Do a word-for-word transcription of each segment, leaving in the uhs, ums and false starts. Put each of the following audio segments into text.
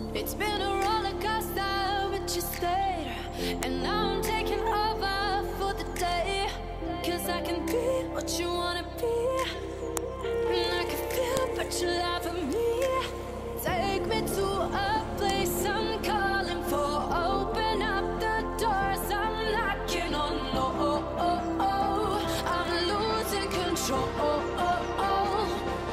It's been a roller coaster, but you stayed. And now I'm taking over for the day. Cause I can be what you wanna be. And I can feel but you love me. Take me to a place I'm calling for. Open up the doors I'm knocking on. Oh, oh, oh, oh. I'm losing control. Oh, oh, oh.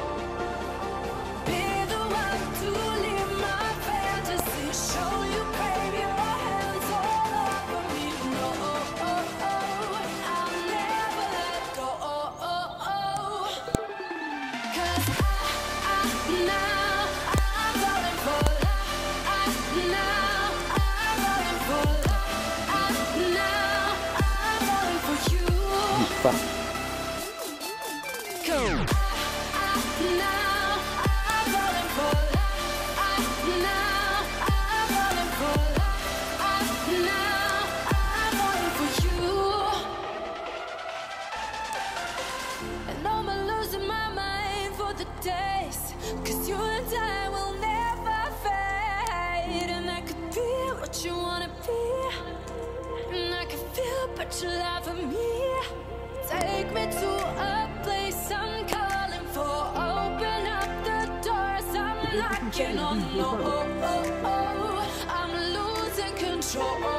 Be the one to leave my fantasy. Show you, baby, your hands all over me. No, oh, oh, oh. I'll never let go. Oh, oh, oh. Cause I, I, now I'm falling for love. I, now I'm falling for love. I, now I'm falling for you. Fast. Go. I, I, now I'm falling for love. I, now I'm falling for love. I, now I'm falling for you. And I'm losing my mind for the days. Cause you and I will never fade. And I could be what you wanna be. And I can feel but you love me. Take me to a place I'm calling for. Open up the doors I'm knocking on. Oh, oh, oh, oh. I'm losing control.